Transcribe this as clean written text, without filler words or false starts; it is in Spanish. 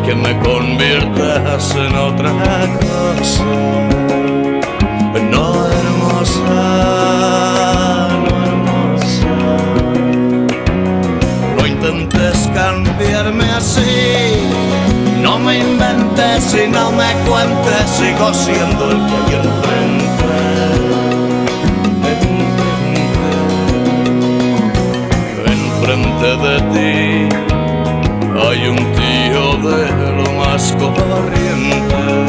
que me conviertas en otra cosa. No hermosa, no hermosa. No intentes cambiarme así, no me inventes y no me cuentes. Sigo siendo el que hay enfrente. Enfrente de ti hay un tío de lo más corriente.